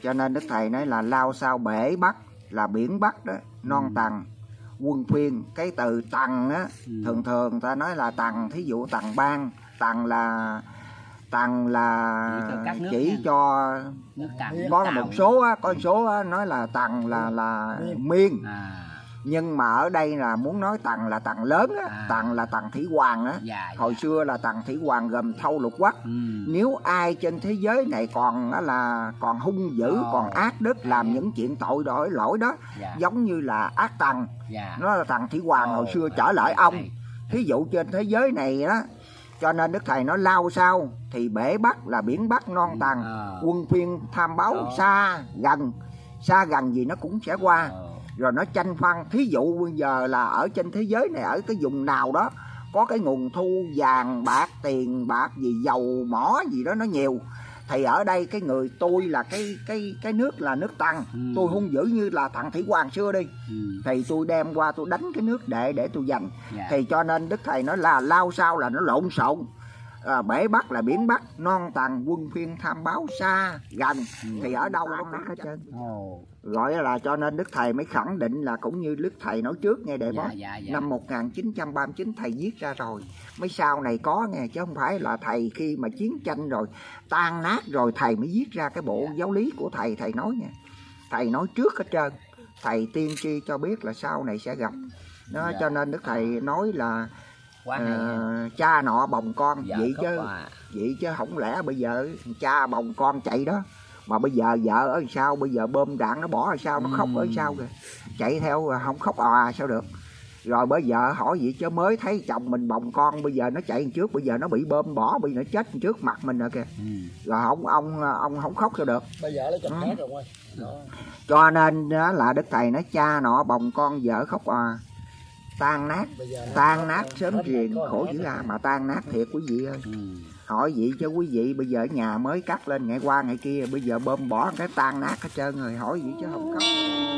Cho nên Đức Thầy nói là lao sao bể Bắc là biển Bắc đó, non tầng quân phiên. Cái từ tầng á, thường thường ta nói là tầng, thí dụ tầng ban, tầng là chỉ cho có một số á, có số á, nói là tầng là miên. Nhưng mà ở đây là muốn nói tầng là tầng lớn á, tầng là tầng thủy hoàng á. Hồi xưa là tầng thủy hoàng gồm thâu lục quốc. Nếu ai trên thế giới này còn hung dữ, còn ác đức, làm những chuyện tội lỗi đó, giống như là ác tầng, nó là tầng thủy hoàng hồi xưa trở lại ông. Thí dụ trên thế giới này đó. Cho nên Đức Thầy nói lao sao thì bể Bắc là biển Bắc non tầng, quân phiên tham báo xa gần gì nó cũng sẽ qua. Rồi nó tranh phân, thí dụ bây giờ là ở trên thế giới này, ở cái vùng nào đó có cái nguồn thu vàng bạc, tiền bạc gì, dầu mỏ gì đó nó nhiều, thì ở đây cái người tôi là cái nước là nước Tần, tôi hung dữ như là thằng Thủy Hoàng xưa đi, thì tôi đem qua tôi đánh cái nước để tôi giành. Thì cho nên Đức Thầy nói là lao sao là nó lộn xộn. Bể Bắc là biển Bắc, non tầng quân phiên tham báo xa gần, thì ở đâu nó hết trơn. Gọi là cho nên Đức Thầy mới khẳng định là cũng như Đức Thầy nói trước nghe đệ bót. Năm 1939 Thầy viết ra rồi, mấy sau này có nghe, chứ không phải là Thầy khi mà chiến tranh rồi tan nát rồi Thầy mới viết ra cái bộ giáo lý của Thầy. Thầy nói nha, Thầy nói trước hết trơn, Thầy tiên tri cho biết là sau này sẽ gặp đó. Cho nên Đức Thầy nói là cha nọ bồng con vậy chứ không lẽ bây giờ cha bồng con chạy đó, mà bây giờ vợ ở sao, bây giờ bơm đạn nó bỏ ở sao, nó khóc ở sao kìa, chạy theo không khóc sao được. Rồi bởi vợ hỏi vậy chứ mới thấy chồng mình bồng con, bây giờ nó chạy trước, bây giờ nó bị bơm bỏ, bị nó chết trước mặt mình rồi kìa. Rồi ông không khóc sao được. Bây giờ lấy chồng khác rồi ơi. Cho nên đó là Đức Thầy nói cha nọ bồng con, vợ khóc tan nát sớm triền khổ dữ mà tan nát thiệt quý vị ơi. Hỏi vậy chứ quý vị bây giờ nhà mới cắt lên ngày qua ngày kia, bây giờ bơm bỏ cái tan nát hết trơn rồi, hỏi vậy chứ không có.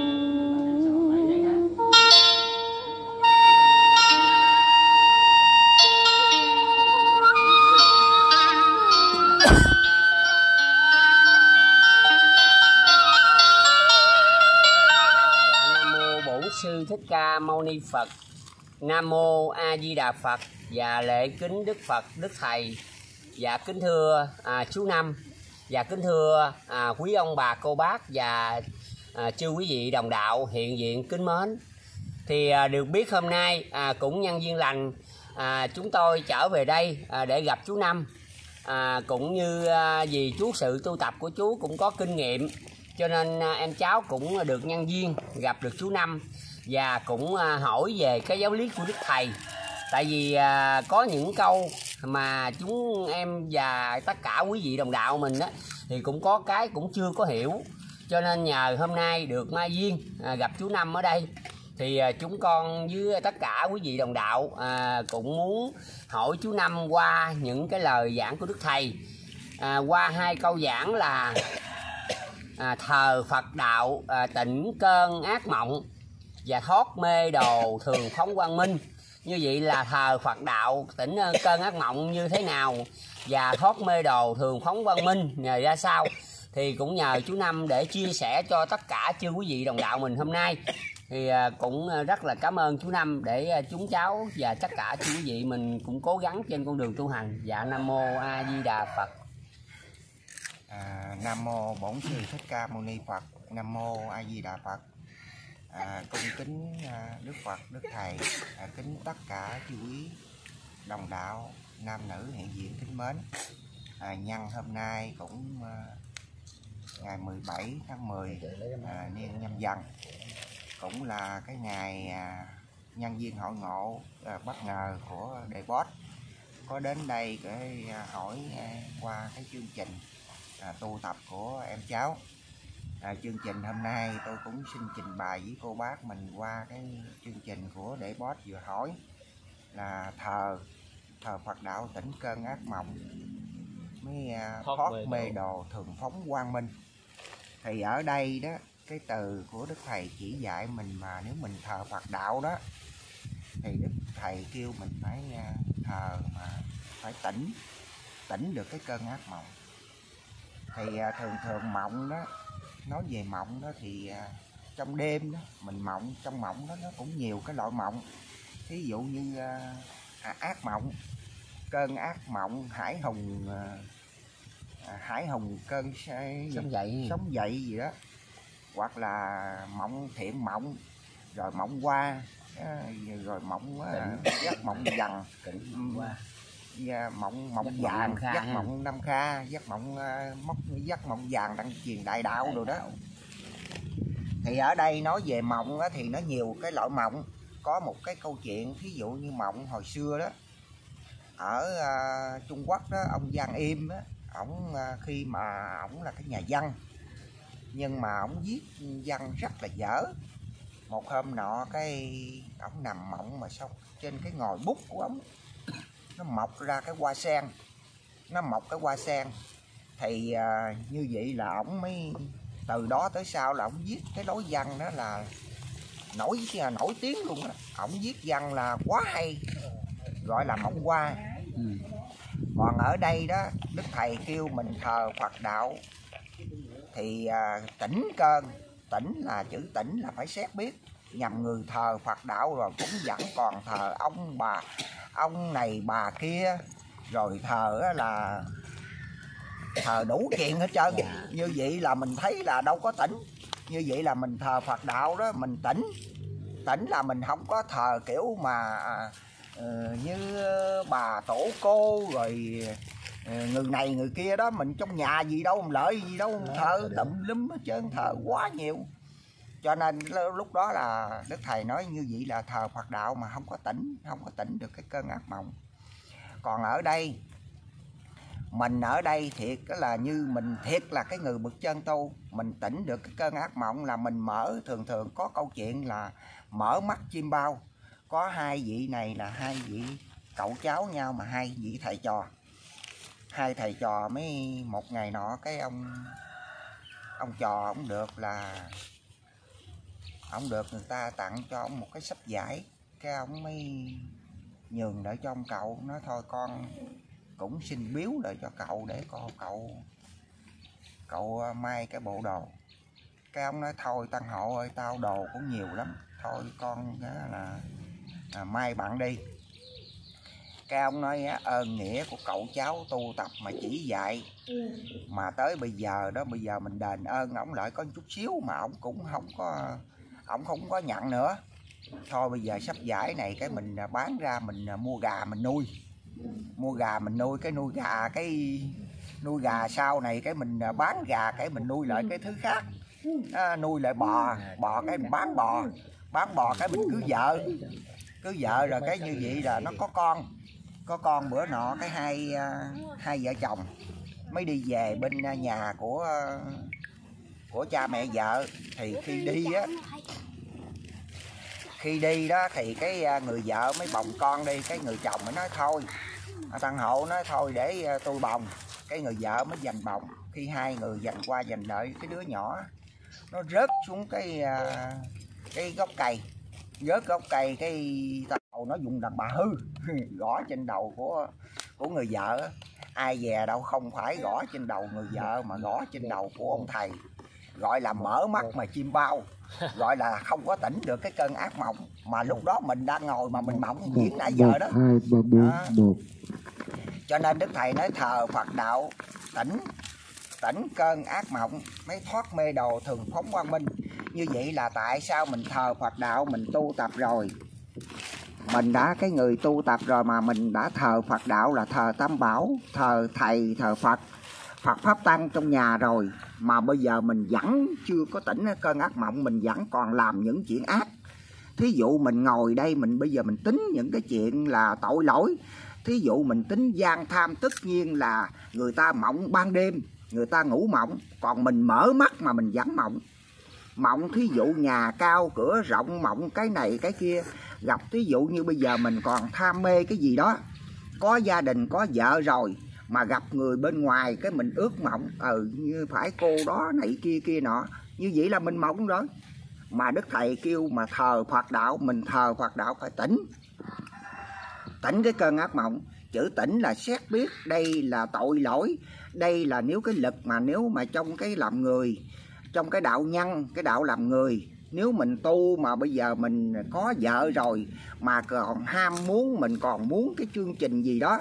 Nam mô Bổn Sư Thích Ca Mâu Ni Phật. Nam mô A Di Đà Phật. Và lễ kính Đức Phật, Đức Thầy. Và kính thưa chú Năm. Và kính thưa quý ông bà cô bác và chư quý vị đồng đạo hiện diện kính mến. Thì được biết hôm nay cũng nhân duyên lành chúng tôi trở về đây để gặp chú Năm. Cũng như vì chú sự tu tập của chú cũng có kinh nghiệm, cho nên em cháu cũng được nhân duyên gặp được chú Năm và cũng hỏi về cái giáo lý của Đức Thầy. Tại vì có những câu mà chúng em và tất cả quý vị đồng đạo mình á thì cũng có cái cũng chưa có hiểu, cho nên nhờ hôm nay được mai duyên gặp chú Năm ở đây thì chúng con với tất cả quý vị đồng đạo cũng muốn hỏi chú Năm qua những cái lời giảng của Đức Thầy, qua hai câu giảng là thờ Phật đạo tỉnh cơn ác mộng và thoát mê đồ thường phóng quang minh. Như vậy là thờ Phật đạo tỉnh cơn ác mộng như thế nào và thoát mê đồ thường phóng quang minh nhờ ra sao, thì cũng nhờ chú Năm để chia sẻ cho tất cả chư quý vị đồng đạo mình hôm nay. Thì cũng rất là cảm ơn chú Năm để chúng cháu và tất cả chư quý vị mình cũng cố gắng trên con đường tu hành. Dạ Nam mô A Di Đà Phật. Nam mô Bổn Sư Thích Ca Mâu Ni Phật. Nam mô A Di Đà Phật. Cung kính Đức Phật, Đức Thầy, kính tất cả chư quý đồng đạo nam nữ hiện diện kính mến. Nhân hôm nay cũng ngày 17 tháng 10 niên Nhâm Dần, cũng là cái ngày nhân duyên hội ngộ bất ngờ của đệ boss có đến đây để hỏi qua cái chương trình tu tập của em cháu. Chương trình hôm nay tôi cũng xin trình bày với cô bác mình qua cái chương trình của đệ boss vừa hỏi là thờ Phật đạo tỉnh cơn ác mộng mới thoát mê đồ thường phóng quang minh. Thì ở đây đó, cái từ của Đức Thầy chỉ dạy mình mà nếu mình thờ Phật đạo đó thì Đức Thầy kêu mình phải thờ mà phải tỉnh được cái cơn ác mộng. Thì thường mộng đó nói về mộng đó thì trong đêm đó mình mộng, trong mộng đó nó cũng nhiều cái loại mộng. Ví dụ như ác mộng, cơn ác mộng, hải hùng cơn sống dậy gì đó, hoặc là mộng thiện mộng, rồi mộng qua, rồi mộng giấc mộng dằn, mộng vàng, giấc mộng Nam Kha, giấc mộng vàng đang truyền đại đạo rồi đó. Thì ở đây nói về mộng thì nó nhiều cái loại mộng. Có một cái câu chuyện thí dụ như mộng hồi xưa đó, ở Trung Quốc đó, ông Giang Im đó, ổng khi mà ổng là cái nhà văn, nhưng mà ổng viết văn rất là dở. Một hôm nọ cái ổng nằm mộng mà xong trên cái ngòi bút của ổng nó mọc ra cái hoa sen, thì như vậy là ổng mới từ đó tới sau là ổng viết cái lối văn đó là nổi tiếng luôn á. Ổng viết văn là quá hay, gọi là mộng hoa. Còn ở đây đó, Đức Thầy kêu mình thờ Phật đạo thì tỉnh cơn. Tỉnh là chữ tỉnh là phải xét biết, nhằm người thờ Phật đạo rồi cũng vẫn còn thờ ông này bà kia, rồi thờ là thờ đủ chuyện hết trơn. Như vậy là mình thấy là đâu có tỉnh. Như vậy là mình thờ Phật đạo đó mình tỉnh là mình không có thờ kiểu mà như bà tổ cô rồi người này người kia đó. Mình trong nhà gì đâu lợi gì đâu, thờ tùm lum hết trơn, thờ quá nhiều. Cho nên lúc đó là Đức Thầy nói như vậy là thờ Phật đạo mà không có tỉnh được cái cơn ác mộng. Còn ở đây mình ở đây thiệt là như mình thiệt là cái người bậc chân tu, mình tỉnh được cái cơn ác mộng là mình thường có câu chuyện là mở mắt chim bao. Có hai vị này là hai vị cậu cháu nhau mà hai vị thầy trò. Hai thầy trò mới một ngày nọ cái ông trò ông được người ta tặng cho ông một cái sắp giải, cái ông mới nhường để cho ông cậu, nói thôi con cũng xin biếu lại cho cậu để cậu may cái bộ đồ. Cái ông nói thôi Tăng Hộ ơi, tao đồ cũng nhiều lắm, thôi con là may bạn đi. Cái ông nói ơn nghĩa của cậu cháu tu tập mà chỉ dạy, mà tới bây giờ đó, bây giờ mình đền ơn ổng lại có chút xíu mà ổng cũng không có nhận nữa. Thôi bây giờ sắp giải này cái mình bán ra, mình mua gà mình nuôi, cái nuôi gà sau này cái mình bán gà cái mình nuôi lại cái thứ khác, nuôi lại bò cái mình bán bò cái mình cưới vợ rồi cái như vậy là nó có con. Bữa nọ cái hai vợ chồng mới đi về bên nhà của cha mẹ vợ. Thì khi đi đó thì cái người vợ mới bồng con đi, cái người chồng mới nói thôi, Tăng Hộ nói thôi để tôi bồng. Cái người vợ mới giành bồng. Khi hai người giành qua giành lại, cái đứa nhỏ nó rớt xuống cái gốc cây, cái đầu nó dùng đàn bà hư gõ trên đầu của người vợ. Ai dè đâu không phải gõ trên đầu người vợ mà gõ trên đầu của ông thầy, gọi là mở mắt mà chim bao, gọi là không có tỉnh được cái cơn ác mộng. Mà lúc đó mình đang ngồi mà mình mộng diễn nãy giờ đó. Cho nên Đức Thầy nói thờ Phật đạo tỉnh cơn ác mộng mới thoát mê đồ thường phóng quang minh. Như vậy là tại sao mình thờ Phật đạo, mình tu tập rồi, mình đã cái người tu tập rồi mà mình đã thờ Phật đạo là thờ Tam Bảo, thờ Thầy, thờ Phật Pháp Tăng trong nhà rồi, mà bây giờ mình vẫn chưa có tỉnh cơn ác mộng, mình vẫn còn làm những chuyện ác. Thí dụ mình ngồi đây bây giờ mình tính những cái chuyện là tội lỗi. Thí dụ mình tính gian tham, tất nhiên là người ta mộng ban đêm, người ta ngủ mộng, còn mình mở mắt mà mình vẫn mộng. Thí dụ nhà cao cửa rộng, mộng cái này cái kia. Gặp thí dụ như bây giờ mình còn tham mê cái gì đó, có gia đình có vợ rồi mà gặp người bên ngoài cái mình ước mộng như phải cô đó này kia nọ, như vậy là mình mộng rồi. Mà Đức Thầy kêu mà thờ Phật đạo, mình thờ Phật đạo phải tỉnh cái cơn ác mộng. Chữ tỉnh là xét biết đây là tội lỗi, đây là nếu cái lực mà nếu mà trong cái làm người, trong cái đạo nhân, cái đạo làm người. Nếu mình tu mà bây giờ mình có vợ rồi mà còn ham muốn, mình còn muốn cái chương trình gì đó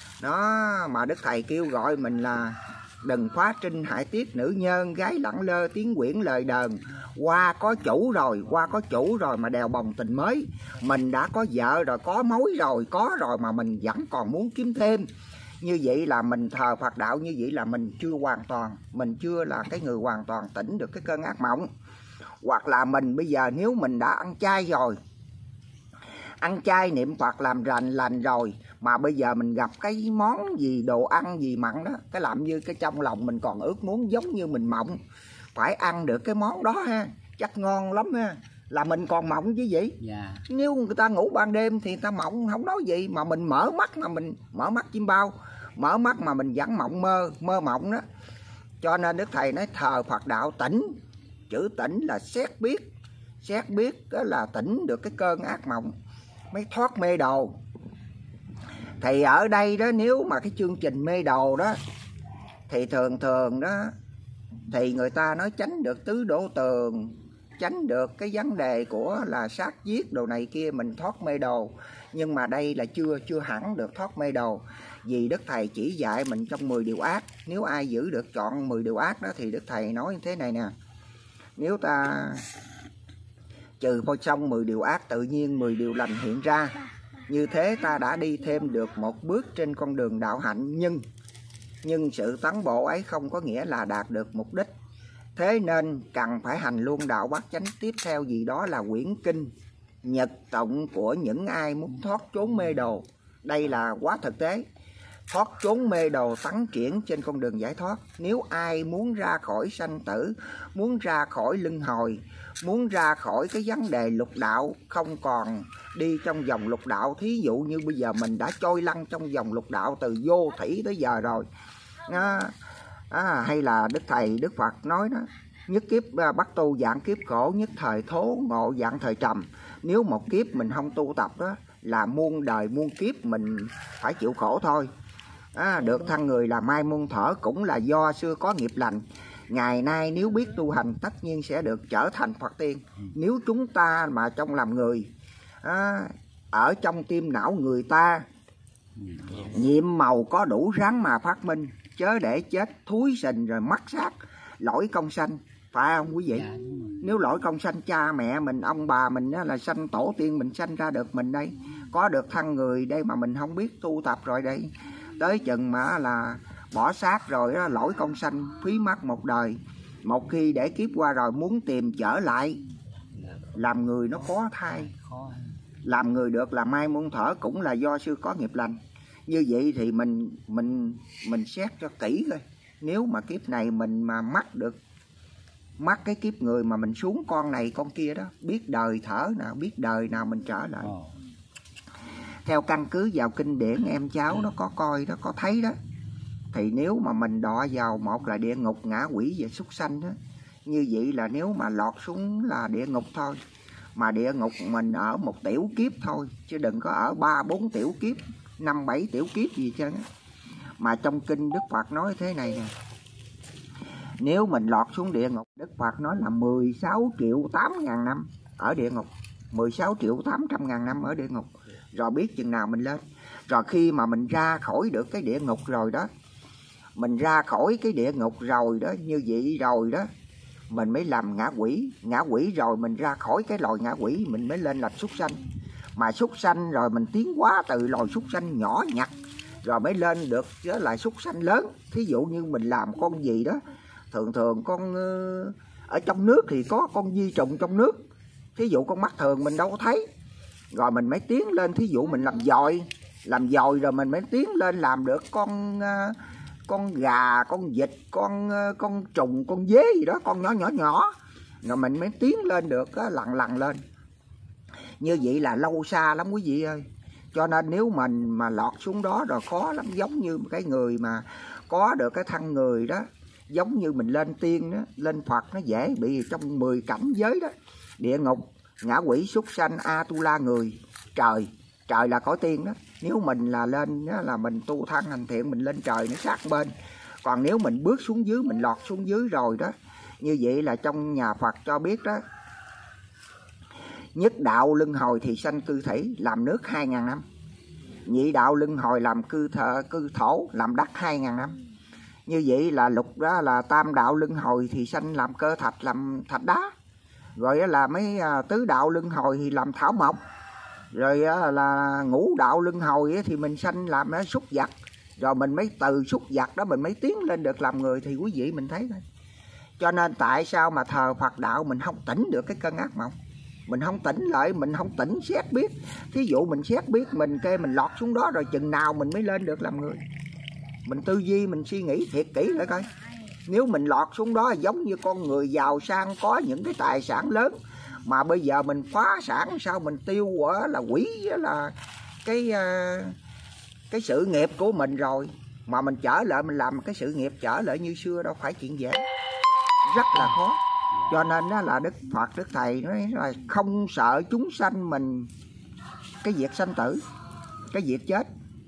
mà Đức Thầy kêu gọi mình là đừng phá trinh hại tiết nữ nhân, gái lẳng lơ tiếng quyển lời đờn. Qua có chủ rồi mà đèo bồng tình mới. Mình đã có vợ rồi, có mối rồi, có rồi mà mình vẫn còn muốn kiếm thêm. Như vậy là mình thờ Phật đạo, như vậy là mình chưa hoàn toàn, mình chưa là cái người hoàn toàn tỉnh được cái cơn ác mộng. Hoặc là mình bây giờ nếu mình đã ăn chay rồi, ăn chay niệm Phật làm lành rồi, mà bây giờ mình gặp cái món gì, đồ ăn gì mặn đó, cái làm như cái trong lòng mình còn ước muốn giống như mình mộng phải ăn được cái món đó ha, chắc ngon lắm ha, là mình còn mộng chứ gì. Nếu người ta ngủ ban đêm thì ta mộng không nói gì, mà mình mở mắt, mà mình mở mắt chim bao, mở mắt mà mình vẫn mộng mơ mộng đó. Cho nên Đức Thầy nói thờ Phật đạo tỉnh. Chữ tỉnh là xét biết đó là tỉnh được cái cơn ác mộng, mới thoát mê đồ. Thì ở đây đó, nếu mà cái chương trình mê đồ đó thì thường đó thì người ta nói tránh được tứ đổ tường, tránh được cái vấn đề của là sát giết đồ này kia, mình thoát mê đồ. Nhưng mà đây là chưa hẳn được thoát mê đồ. Vì Đức Thầy chỉ dạy mình trong 10 điều ác. Nếu ai giữ được chọn 10 điều ác đó thì Đức Thầy nói như thế này nè: nếu ta trừ phôi xong 10 điều ác, tự nhiên 10 điều lành hiện ra. Như thế ta đã đi thêm được một bước trên con đường đạo hạnh. Nhưng sự tấn bộ ấy không có nghĩa là đạt được mục đích. Thế nên cần phải hành luôn đạo bát chánh tiếp theo, gì đó là quyển kinh nhật tụng của những ai muốn thoát trốn mê đồ. Đây là quá thực tế. Thoát trốn mê đồ tấn triển trên con đường giải thoát. Nếu ai muốn ra khỏi sanh tử, muốn ra khỏi luân hồi, muốn ra khỏi cái vấn đề lục đạo, không còn đi trong dòng lục đạo. Thí dụ như bây giờ mình đã trôi lăn trong dòng lục đạo từ vô thủy tới giờ rồi. Hay là Đức Phật nói đó: nhất kiếp bắt tu dạng kiếp khổ, nhất thời thố ngộ dạng thời trầm. Nếu một kiếp mình không tu tập đó là muôn đời muôn kiếp mình phải chịu khổ thôi. Được thân người là mai muôn thở cũng là do xưa có nghiệp lành. Ngày nay nếu biết tu hành tất nhiên sẽ được trở thành Phật tiên. Nếu chúng ta mà trong làm người, ở trong tim não người ta nhiệm màu có đủ ráng mà phát minh, chớ để chết thúi sình rồi mất xác, lỗi công sanh. Phải không quý vị? Nếu lỗi công sanh cha mẹ mình, ông bà mình đó, là sanh tổ tiên mình sanh ra được mình đây, có được thân người đây mà mình không biết tu tập rồi đây, tới chừng mà là bỏ xác rồi đó, lỗi công sanh phí mất một đời. Một khi để kiếp qua rồi muốn tìm trở lại làm người nó khó thay. Làm người được là mai muôn thở cũng là do xưa có nghiệp lành. Như vậy thì mình xét cho kỹ coi. Nếu mà kiếp này mình mà mắc cái kiếp người mà mình xuống con này con kia đó, biết đời thở nào, biết đời nào mình trở lại. Theo căn cứ vào kinh điển em cháu nó có coi đó, có thấy đó, thì nếu mà mình đọa vào một là địa ngục, ngã quỷ và súc sanh đó, như vậy là nếu mà lọt xuống là địa ngục thôi. Mà địa ngục mình ở một tiểu kiếp thôi, chứ đừng có ở 3-4 tiểu kiếp, 5-7 tiểu kiếp gì chứ. Mà trong kinh Đức Phật nói thế này nè: nếu mình lọt xuống địa ngục, Đức Phật nói là 16.800.000 năm ở địa ngục, 16.800.000 năm ở địa ngục, rồi biết chừng nào mình lên. Rồi khi mà mình ra khỏi được cái địa ngục rồi đó, mình ra khỏi cái địa ngục rồi đó, như vậy rồi đó, mình mới làm ngã quỷ. Ngã quỷ rồi mình ra khỏi cái loài ngã quỷ, mình mới lên làm súc sanh. Mà súc sanh rồi mình tiến hóa từ loài súc sanh nhỏ nhặt, rồi mới lên được đó là súc sanh lớn. Thí dụ như mình làm con gì đó, thường con ở trong nước thì có con vi trùng trong nước, thí dụ con mắt thường mình đâu có thấy, rồi mình mới tiến lên. Thí dụ mình làm dòi rồi mình mới tiến lên làm được con gà, con vịt, con trùng, con dế gì đó, con nhỏ, rồi mình mới tiến lên được lằn lên. Như vậy là lâu xa lắm quý vị ơi. Cho nên nếu mình mà lọt xuống đó rồi khó lắm. Giống như cái người mà có được cái thân người đó, giống như mình lên tiên đó, lên Phật nó dễ bị trong 10 cảnh giới đó: địa ngục, ngã quỷ, súc sanh, Atula, người, trời. Trời là cõi tiên đó. Nếu mình là lên đó, là mình tu thân hành thiện, mình lên trời nó sát bên. Còn nếu mình bước xuống dưới, mình lọt xuống dưới rồi đó, Như vậy là trong nhà Phật cho biết đó, nhất đạo luân hồi thì sanh cư thủy làm nước 2.000 năm, nhị đạo luân hồi làm cư thổ làm đất 2.000 năm. Như vậy là lục đó là tam đạo luân hồi thì sanh làm cơ thạch làm thạch đá, rồi là mấy tứ đạo luân hồi thì làm thảo mộc, rồi là ngũ đạo luân hồi thì mình sanh làm súc vật, rồi mình mới từ súc vật đó mình mới tiến lên được làm người. Thì quý vị mình thấy thôi. Cho nên tại sao mà thờ Phật đạo mình không tỉnh được cái cơn ác mộng, mình không tỉnh lại, mình không tỉnh xét biết. Thí dụ mình xét biết mình kê mình lọt xuống đó rồi chừng nào mình mới lên được làm người. Mình tư duy mình suy nghĩ thiệt kỹ lại coi. Nếu mình lọt xuống đó giống như con người giàu sang có những cái tài sản lớn, mà bây giờ mình phá sản sao mình tiêu quả là quỷ là cái sự nghiệp của mình rồi, mà mình trở lại mình làm cái sự nghiệp trở lại như xưa đâu phải chuyện dễ, rất là khó. Cho nên đó là Đức Phật Đức Thầy nói là không sợ chúng sanh mình cái việc sanh tử, cái việc chết.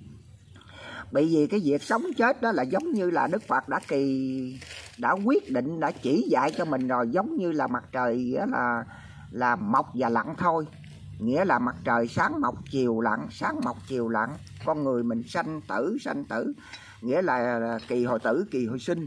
Bởi vì cái việc sống chết đó là giống như là Đức Phật đã quyết định, đã chỉ dạy cho mình rồi. Giống như là mặt trời là mọc và lặn thôi, nghĩa là mặt trời sáng mọc chiều lặn, sáng mọc chiều lặn. Con người mình sanh tử, nghĩa là kỳ hồi tử kỳ hồi sinh.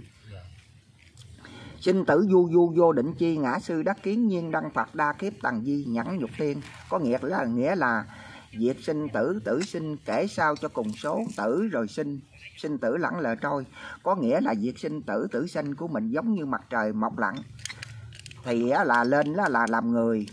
Sinh tử du vô định chi, ngã sư đắc kiến nhiên đăng Phật đa kiếp tầng di nhẫn nhục tiên. Có nghĩa là việc sinh tử, tử sinh kể sao cho cùng số, tử rồi sinh tử lẳng lờ trôi. Có nghĩa là việc sinh tử, tử sinh của mình giống như mặt trời mọc lặn, thì là lên là làm người,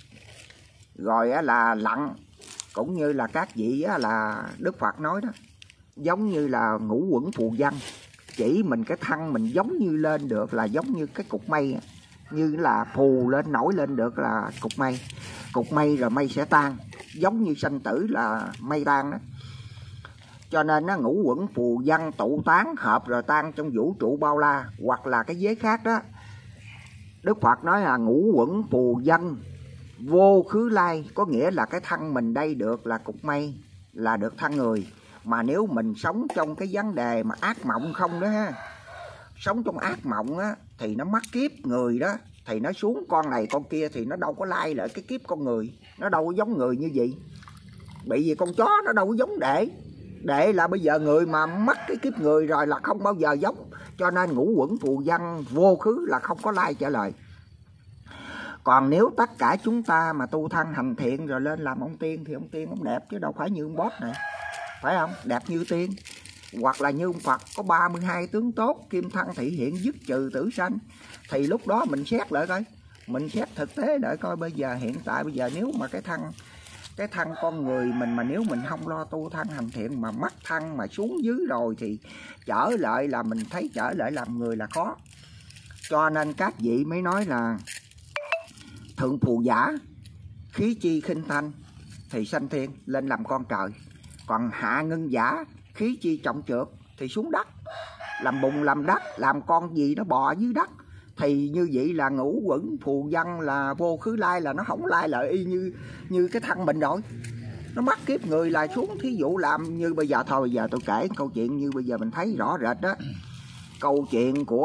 rồi là lặn. Cũng như là các vị là Đức Phật nói đó, giống như là ngũ quẩn phù văn, chỉ mình cái thân mình giống như lên được là giống như cái cục mây, như là phù lên nổi lên được là cục mây rồi mây sẽ tan, giống như sanh tử là mây tan đó. Cho nên nó ngũ quẩn phù văn tụ tán hợp rồi tan trong vũ trụ bao la. Hoặc là cái vế khác đó, Đức Phật nói là ngũ quẩn phù văn vô khứ lai, có nghĩa là cái thân mình đây được là cục mây, là được thân người. Mà nếu mình sống trong cái vấn đề mà ác mộng không đó ha, sống trong ác mộng á, thì nó mắc kiếp người đó, thì nó xuống con này con kia thì nó đâu có lai lại cái kiếp con người, nó đâu có giống người như vậy. Bởi vì con chó nó đâu có giống đệ là bây giờ người mà mắc cái kiếp người rồi là không bao giờ giống. Cho nên ngũ quẩn phù văn vô khứ là không có lai trả lời. Còn nếu tất cả chúng ta mà tu thân hành thiện rồi lên làm ông tiên thì ông tiên ông đẹp chứ đâu phải như ông boss này, phải không? Đẹp như tiên. Hoặc là như ông Phật có 32 tướng tốt, kim thân thị hiện dứt trừ tử sanh. Thì lúc đó mình xét lại coi, mình xét thực tế để coi bây giờ hiện tại bây giờ nếu mà cái thân con người mình mà nếu mình không lo tu thân hành thiện mà mắc thân mà xuống dưới rồi thì trở lại là mình thấy trở lại làm người là khó. Cho nên các vị mới nói là thượng phù giả khí chi khinh thanh thì sanh thiên lên làm con trời, còn hạ ngân giả khí chi trọng trược thì xuống đất làm bùn làm đất, làm con gì nó bò dưới đất. Thì như vậy là ngũ quẩn phù văn là vô khứ lai, là nó không lai lại y như cái thân mình rồi, nó mắc kiếp người là xuống. Thí dụ làm như bây giờ thôi, bây giờ tôi kể câu chuyện như bây giờ mình thấy rõ rệt đó. Câu chuyện của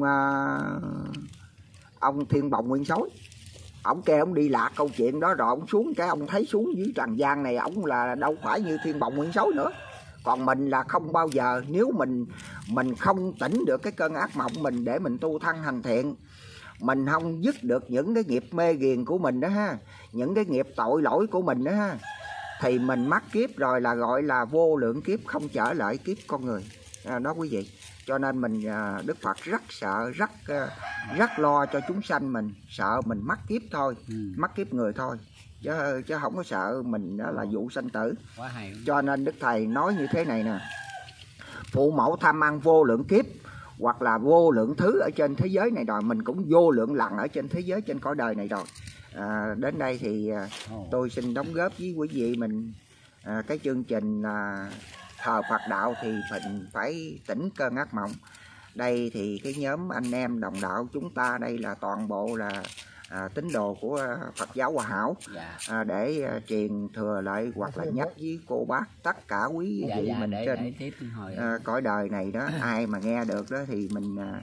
ông Thiên Bồng Nguyên Sói, ổng kêu ông đi lạc câu chuyện đó rồi ông xuống cái ông thấy xuống dưới trần gian này ổng là đâu phải như Thiên Bồng Nguyên Sói nữa. Còn mình là không bao giờ, nếu mình không tỉnh được cái cơn ác mộng mình để mình tu thân hành thiện, mình không dứt được những cái nghiệp mê ghiền của mình đó ha, những cái nghiệp tội lỗi của mình đó ha, thì mình mắc kiếp rồi là gọi là vô lượng kiếp không trở lại kiếp con người đó quý vị. Cho nên mình Đức Phật rất sợ, rất lo cho chúng sanh mình, sợ mình mắc kiếp thôi, mắc kiếp người thôi, chứ không có sợ mình đó là vụ sanh tử. Cho nên Đức Thầy nói như thế này nè: phụ mẫu tham ăn vô lượng kiếp hoặc là vô lượng thứ ở trên thế giới này rồi, mình cũng vô lượng lần ở trên thế giới, trên cõi đời này rồi. Đến đây thì tôi xin đóng góp với quý vị mình cái chương trình thờ Phật đạo thì mình phải tỉnh cơn ác mộng. Đây thì cái nhóm anh em đồng đạo chúng ta đây là toàn bộ là tín đồ của Phật giáo Hòa Hảo, để truyền thừa lại hoặc là nhắc với cô bác tất cả quý vị mình trên cõi đời này đó. Ai mà nghe được đó thì mình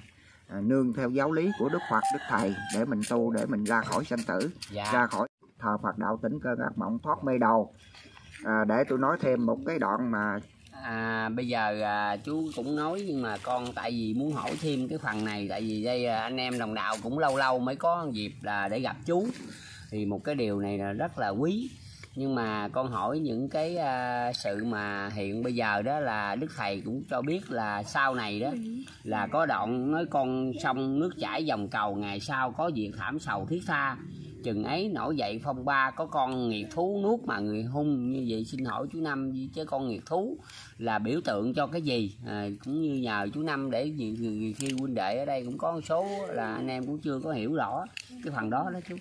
nương theo giáo lý của Đức Phật, Đức Thầy để mình tu, để mình ra khỏi sanh tử, ra khỏi thờ Phật đạo tỉnh cơn ác mộng, thoát mê đầu. Để tôi nói thêm một cái đoạn mà bây giờ chú cũng nói, nhưng mà con tại vì muốn hỏi thêm cái phần này, tại vì đây anh em đồng đạo cũng lâu lâu mới có dịp là để gặp chú, thì một cái điều này là rất là quý. Nhưng mà con hỏi những cái sự mà hiện bây giờ đó là Đức Thầy cũng cho biết là sau này đó là có đoạn nói con sông nước chảy dòng cầu, ngày sau có việc thảm sầu thiết tha, chừng ấy nổi dậy phong ba, có con nghiệt thú nuốt mà người hung. Như vậy xin hỏi chú Năm, chứ con nghiệt thú là biểu tượng cho cái gì? Cũng như nhờ chú Năm để khi huynh đệ ở đây cũng có một số là anh em cũng chưa có hiểu rõ cái phần đó đó chú.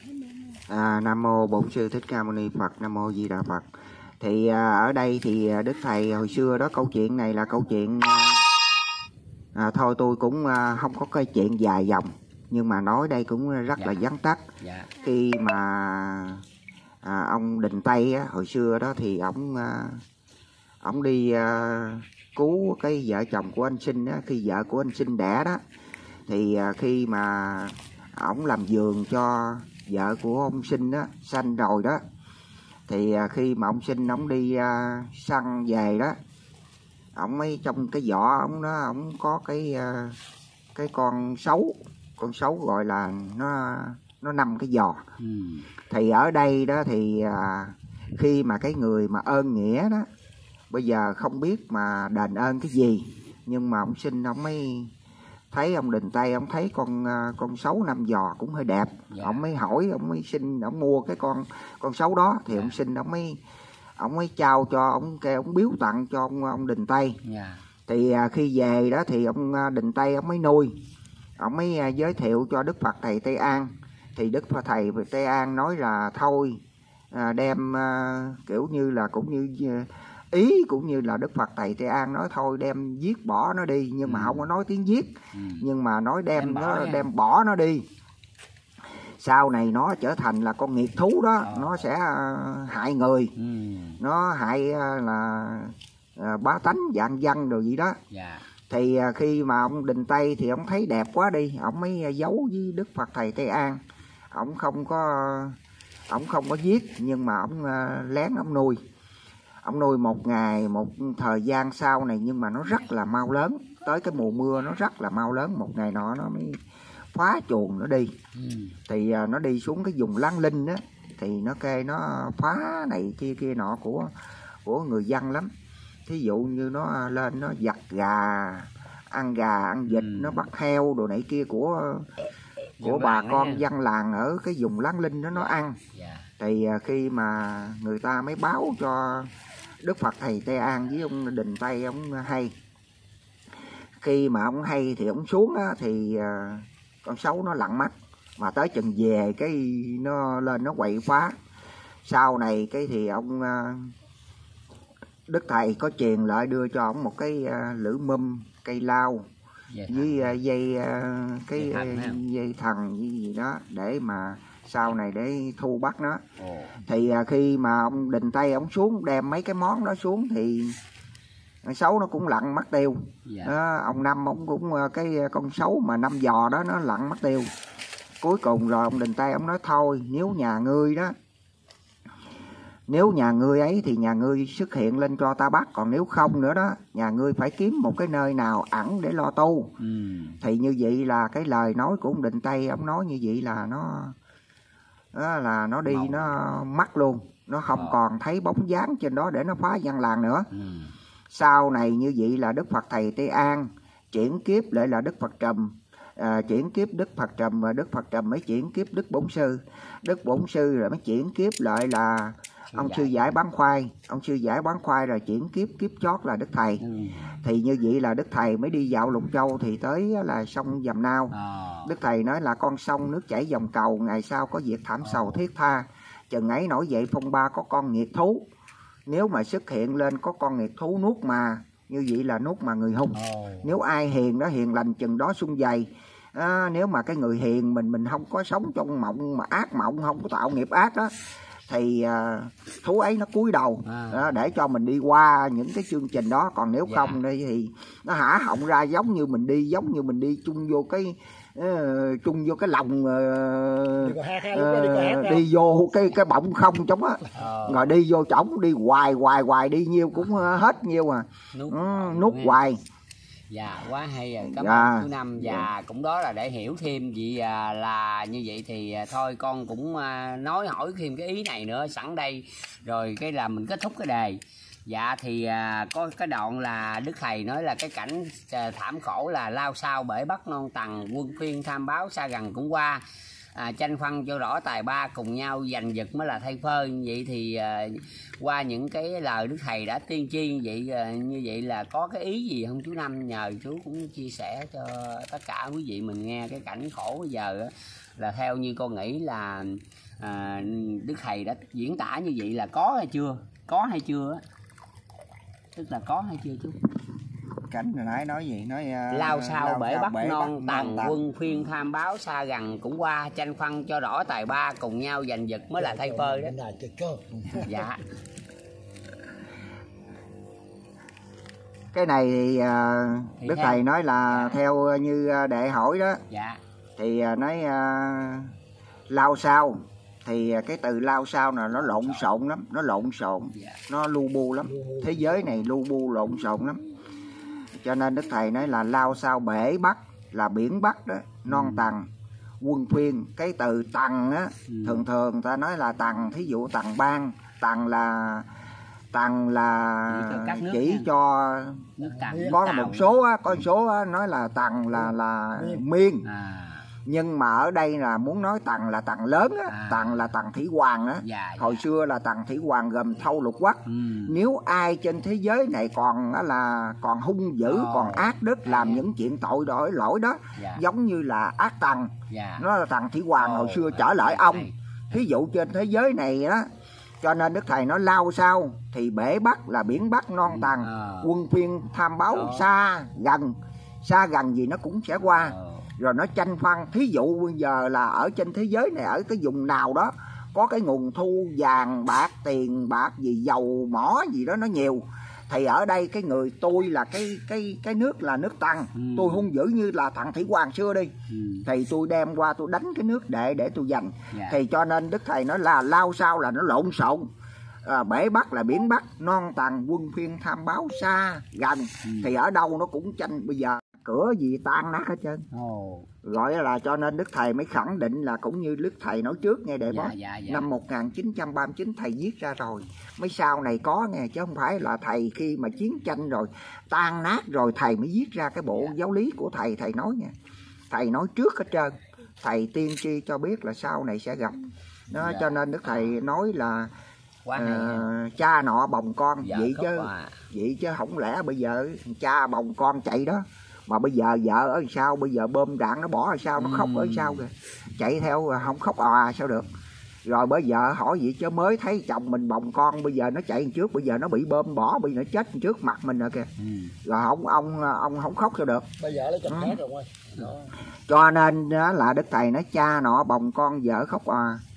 Nam mô Bổn Sư Thích Ca Mâu Ni Phật. Nam mô Di Đà Phật. Thì ở đây thì Đức Thầy hồi xưa đó, câu chuyện này là câu chuyện thôi tôi cũng không có cái chuyện dài dòng, nhưng mà nói đây cũng rất là vắn tắt. Khi mà ông Định Tây á, hồi xưa đó thì ổng đi cứu cái vợ chồng của anh Sinh á, khi vợ của anh Sinh đẻ đó, thì khi mà ổng làm giường cho vợ của ông Sinh đó sanh rồi đó, thì khi mà ông Sinh ổng đi săn về đó, ổng mới trong cái vỏ ổng đó, ổng có cái con sấu gọi là nó 5 cái giò. Thì ở đây đó thì khi mà cái người mà ơn nghĩa đó bây giờ không biết mà đền ơn cái gì, nhưng mà ông Sinh ông mới thấy ông Định Tây, ông thấy con sấu 5 giò cũng hơi đẹp. Ông mới hỏi, ông mới xin ông mua cái con sấu đó, thì ông Sinh ông mới trao cho ông, kêu ông biếu tặng cho ông Định Tây. Thì khi về đó thì ông Định Tây ông mới nuôi, ông mới giới thiệu cho Đức Phật Thầy Tây An. Thì Đức Phật Thầy Tây An nói là thôi đem kiểu như là cũng như ý, cũng như là Đức Phật Thầy Tây An nói thôi đem giết bỏ nó đi, nhưng mà không có nói tiếng giết, nhưng mà nói đem bỏ nó đi. Sau này nó trở thành là con nghiệt thú đó, nó sẽ hại người, nó hại là bá tánh vạn dân rồi gì đó. Thì khi mà ông Định Tây thì ông thấy đẹp quá đi, ông mới giấu với Đức Phật Thầy Tây An. Ông không có giết, nhưng mà ông lén ông nuôi. Ông nuôi một ngày, một thời gian sau này, nhưng mà nó rất là mau lớn. Tới cái mùa mưa nó rất là mau lớn. Một ngày nọ nó mới phá chuồng nó đi. Thì nó đi xuống cái vùng Láng Linh á, thì nó kê nó phá này kia nọ của người dân lắm. Thí dụ như nó lên nó giặt gà, ăn vịt, nó bắt heo đồ này kia của bà con dân làng ở cái vùng Láng Linh đó nó ăn. Thì khi mà người ta mới báo cho Đức Phật Thầy Tây An với ông Định Tây, ông hay. Khi mà ông hay thì ông xuống á, thì con sấu nó lặn mắt, mà tới chừng về cái nó lên nó quậy phá. Sau này cái thì ông Đức Thầy có truyền lại đưa cho ông một cái lưỡi mum cây lao với dây thần gì đó, để mà sau này để thu bắt nó. Thì khi mà ông Định Tây ông xuống đem mấy cái món đó xuống thì con sấu nó cũng lặn mất tiêu. Ông Năm ông cũng cái con sấu mà 5 giò đó nó lặn mất tiêu. Cuối cùng rồi ông Định Tây ông nói thôi, nếu nhà ngươi ấy thì nhà ngươi xuất hiện lên cho ta bắt, còn nếu không nữa đó, nhà ngươi phải kiếm một cái nơi nào ẩn để lo tu. Thì như vậy là cái lời nói của ông Định Tây, ông nói như vậy là nó đi nó mất luôn, nó không còn thấy bóng dáng trên đó để nó phá dân làng nữa. Sau này như vậy là Đức Phật Thầy Tây An chuyển kiếp lại là Đức Phật Trùm, chuyển kiếp Đức Phật Trùm, và Đức Phật Trùm mới chuyển kiếp Đức Bổn Sư, Đức Bổn Sư rồi mới chuyển kiếp lại là ông Sư Giải Bán Khoai, ông Sư Giải Bán Khoai rồi chuyển kiếp chót là Đức Thầy. Thì như vậy là Đức Thầy mới đi dạo Lục Châu thì tới là sông Dầm Nao. Đức Thầy nói là con sông nước chảy dòng cầu, ngày sau có việc thảm sầu thiết tha, chừng ấy nổi dậy phong ba, có con nghiệt thú, nếu mà xuất hiện lên có con nghiệt thú nuốt mà, như vậy là nuốt mà người hung. Nếu ai hiền đó, hiền lành chừng đó sung dày. Nếu mà cái người hiền mình không có sống trong mộng mà ác mộng, không có tạo nghiệp ác đó, thì thú ấy nó cúi đầu để cho mình đi qua những cái chương trình đó. Còn nếu không đây thì nó hả họng ra giống như mình đi chung vô cái lòng đi vô cái bọng không trống á, rồi đi vô trống đi hoài đi nhiêu cũng hết nhiêu à, nuốt hoài. Dạ, quá hay rồi, cảm ơn chú Năm. Và cũng đó là để hiểu thêm vậy là như vậy thì thôi con cũng nói hỏi thêm cái ý này nữa sẵn đây rồi cái là mình kết thúc cái đề. Dạ thì có cái đoạn là Đức Thầy nói là cái cảnh thảm khổ là lao sao bể bắt non tầng, quân phiên tham báo xa gần cũng qua, tranh phân cho rõ tài ba cùng nhau giành giật mới là thay phơ. Vậy thì qua những cái lời Đức Thầy đã tiên tri như vậy là có cái ý gì không chú Năm, nhờ chú cũng chia sẻ cho tất cả quý vị mình nghe cái cảnh khổ bây giờ đó, là theo như con nghĩ là Đức Thầy đã diễn tả như vậy là có hay chưa tức là có hay chưa chú? Cảnh hồi nãy nói gì? Nói lao sao bể bắt non tầng, quân phiên tham báo xa gần cũng qua, tranh phân cho rõ tài ba cùng nhau giành giật mới là thay phơi đó. Dạ. Cái này thì Đức Thầy nói là theo như đệ hỏi đó. Dạ. Thì nói lao sao thì cái từ lao sao là nó lộn xộn lắm, nó lu bu lắm, thế giới này lu bu lộn xộn lắm. Cho nên Đức Thầy nói là lao sao bể Bắc là biển Bắc đó, non tầng, quân phiên. Cái từ tầng á, thường ta nói là tầng, thí dụ tầng ban, tầng là chỉ cho có một số á, có số á, nói là tầng là miên. Nhưng mà ở đây là muốn nói tầng là tầng lớn á, tầng là tầng thủy hoàng á. Hồi xưa là tầng thủy hoàng gồm thâu lục quốc. Nếu ai trên thế giới này còn hung dữ, còn ác đức, làm những chuyện tội lỗi đó, giống như là ác tầng, nó là tầng thủy hoàng hồi xưa trở lại ông. Thí dụ trên thế giới này đó, cho nên Đức Thầy nói lao sao thì bể Bắc là biển Bắc non tầng, quân phiên tham báo xa gần gì nó cũng sẽ qua. Rồi nó tranh phân, thí dụ bây giờ là ở trên thế giới này, ở cái vùng nào đó có cái nguồn thu vàng bạc, tiền bạc gì, dầu mỏ gì đó nó nhiều, thì ở đây cái người tôi là cái nước là nước Tần, tôi hung dữ như là thằng Thủy Hoàng xưa đi, thì tôi đem qua tôi đánh cái nước để tôi giành. Thì cho nên Đức Thầy nói là lao sao là nó lộn xộn, bể Bắc là biển Bắc, non tầng, quân phiên tham báo xa gần, thì ở đâu nó cũng tranh. Bây giờ cửa gì tan nát hết trơn. Gọi là cho nên Đức Thầy mới khẳng định là cũng như Đức Thầy nói trước nghe đệ bót. Năm 1939 Thầy viết ra rồi, mấy sau này có nghe, chứ không phải là Thầy khi mà chiến tranh rồi tan nát rồi Thầy mới viết ra cái bộ giáo lý của Thầy. Thầy nói nha, Thầy nói trước hết trơn, Thầy tiên tri cho biết là sau này sẽ gặp đó. Cho nên Đức Thầy nói là cha nọ bồng con vậy chứ không lẽ bây giờ cha bồng con chạy đó, mà bây giờ vợ ở sao, bây giờ bơm đạn nó bỏ ở sao, nó khóc ở sao kìa, chạy theo không khóc sao được. Rồi bây giờ hỏi vậy chứ mới thấy chồng mình bồng con, bây giờ nó chạy trước, bây giờ nó bị bơm bỏ, bây giờ nó chết trước mặt mình rồi kìa. Rồi ông không khóc sao được, bây giờ lấy chồng khác rồi. Cho nên là Đức Thầy nói cha nọ bồng con vợ khóc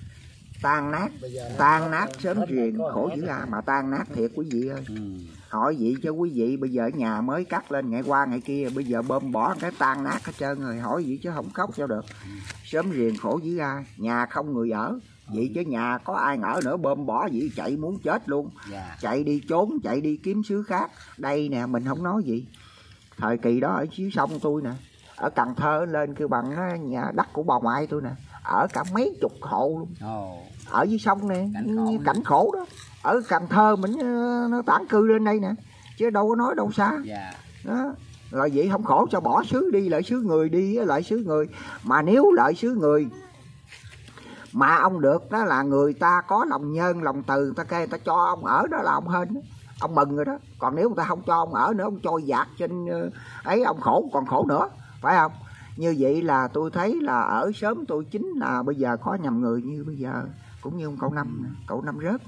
tan nát sớm riêng khổ dữ mà tan nát thiệt quý vị ơi. Hỏi vậy chứ quý vị bây giờ nhà mới cắt lên ngày qua ngày kia, bây giờ bơm bỏ cái tan nát hết trơn rồi. Hỏi vậy chứ không khóc sao được, sớm riêng khổ dữ nhà không người ở, vậy chứ nhà có ai ở nữa, bơm bỏ vậy chạy muốn chết luôn. Chạy đi trốn, chạy đi kiếm xứ khác. Đây nè mình không nói gì, thời kỳ đó ở dưới sông tôi nè, ở Cần Thơ lên kêu bằng nhà đất của bà ngoại tôi nè, ở cả mấy chục hộ luôn. Ở dưới sông nè, cảnh khổ đó. Ở Cần Thơ mình nó tản cư lên đây nè, chứ đâu có nói đâu xa. Đó. Rồi vậy không khổ sao bỏ xứ đi lại xứ người, đi lại xứ người. Mà nếu lại xứ người mà ông được đó là người ta có lòng nhân lòng từ, người ta cho ông ở đó là ông hên đó, ông mừng rồi đó. Còn nếu người ta không cho ông ở nữa, ông trôi dạt trên ấy, ông khổ còn khổ nữa, phải không? Như vậy là tôi thấy là ở sớm tôi chính là bây giờ có nhầm người như bây giờ, cũng như ông cậu Năm rớt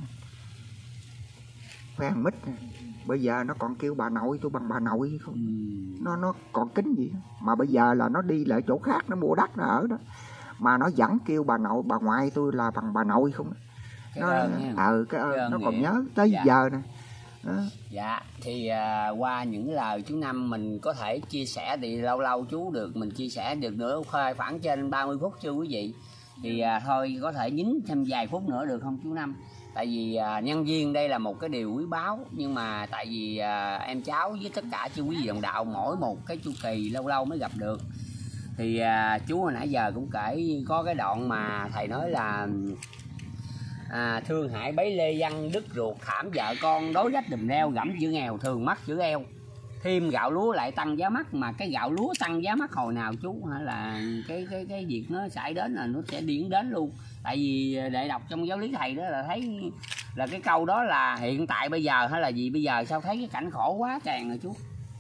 phan mít nè. Bây giờ nó còn kêu bà nội tôi bằng bà nội không, nó còn kính gì đó. Mà bây giờ là nó đi lại chỗ khác, nó mua đất nó ở đó, mà nó vẫn kêu bà nội bà ngoại tôi là bằng bà nội không. cái ơn cái ơn nó còn nhớ tới giờ nè. Dạ thì qua những lời chú Năm mình có thể chia sẻ thì lâu lâu chú được mình chia sẻ được nữa khoảng trên 30 phút chưa quý vị, thì thôi có thể nhín thêm vài phút nữa được không chú Năm? Tại vì nhân viên đây là một cái điều quý báu, nhưng mà tại vì em cháu với tất cả chư quý vị đồng đạo mỗi một cái chu kỳ lâu lâu mới gặp được, thì chú hồi nãy giờ cũng kể có cái đoạn mà thầy nói là thương hại bấy lê văn đứt ruột thảm vợ con, đối rách đùm reo gẫm chữ nghèo thường mắc chữ eo, thêm gạo lúa lại tăng giá mắc. Mà cái gạo lúa tăng giá mắc hồi nào chú, hay là cái việc nó xảy đến là nó sẽ điển đến luôn? Tại vì để đọc trong giáo lý thầy đó là thấy là cái câu đó là hiện tại bây giờ hay là gì bây giờ, sao thấy cái cảnh khổ quá tràn rồi chú?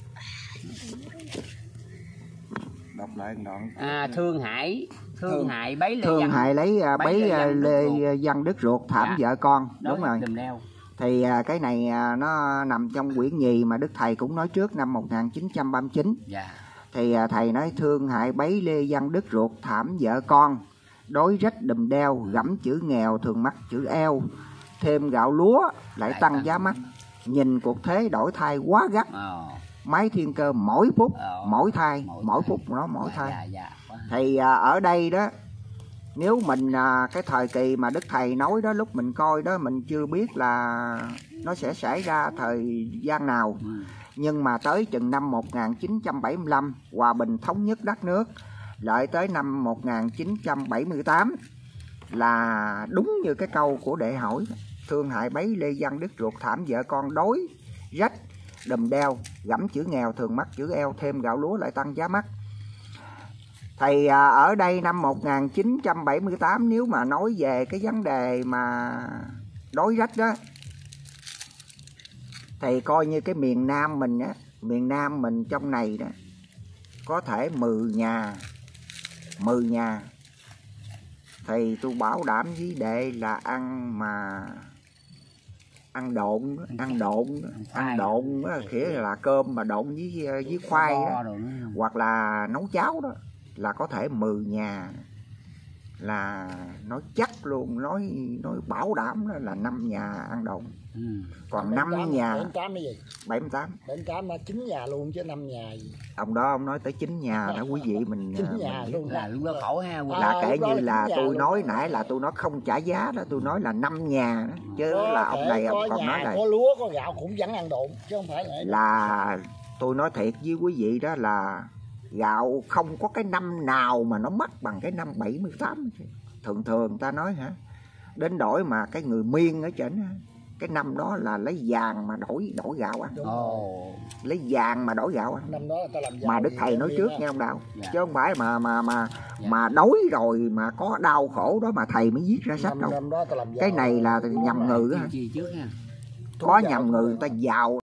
Đọc lại đoạn. Thương hại bấy lê thương hại lấy bấy lê văn đứt ruột thảm vợ con. Đúng rồi. Thì cái này nó nằm trong quyển nhì mà Đức Thầy cũng nói trước năm 1939. Thì thầy nói thương hại bấy lê văn đứt ruột thảm vợ con, đối rách đùm đeo gẫm chữ nghèo thường mắc chữ eo, thêm gạo lúa lại tăng giá mắc, nhìn cuộc thế đổi thay quá gắt, máy thiên cơ mỗi phút mỗi thai, mỗi phút nó mỗi thai. Thì ở đây đó, nếu mình cái thời kỳ mà Đức Thầy nói đó, lúc mình coi đó mình chưa biết là nó sẽ xảy ra thời gian nào. Nhưng mà tới chừng năm 1975 hòa bình thống nhất đất nước, lại tới năm 1978 là đúng như cái câu của đệ hỏi, thương hại bấy lê văn đứt ruột thảm vợ con, đối rách đùm đeo gẫm chữ nghèo thường mắc chữ eo, thêm gạo lúa lại tăng giá mắc. Thì ở đây năm 1978 nếu mà nói về cái vấn đề mà đối rách đó, thì coi như cái miền Nam mình á, miền Nam mình trong này đó có thể 10 nhà thì tôi bảo đảm với đệ là ăn độn nghĩa là cơm mà độn với khoai đó, hoặc là nấu cháo đó, là có thể 10 nhà là nói chắc luôn, nói bảo đảm đó là 5 nhà ăn độn. Còn 5 nhà 78 là 9 nhà luôn chứ 5 nhà gì. Ông đó ông nói tới 9 nhà đó quý vị mình 9 nhà luôn là lúc đó khổ ha. Là kể như là tôi nói nãy là tôi nói không trả giá đó, tôi nói là 5 nhà đó. Chứ là ông này ông còn nói là có lúa có gạo cũng vẫn ăn độn chứ không phải là tôi nói thiệt với quý vị đó là gạo không có cái năm nào mà nó mắc bằng cái năm 78. Thường ta nói hả, đến đổi mà cái người Miên ở trên cái năm đó là lấy vàng mà đổi gạo ăn. Lấy vàng mà đổi gạo ăn. Năm đó ta làm mà Đức Thầy nói trước nha ông Đạo, chứ không phải mà đói rồi mà có đau khổ đó mà thầy mới viết ra sách đâu. Cái này là nhầm người á, có nhầm người ta giàu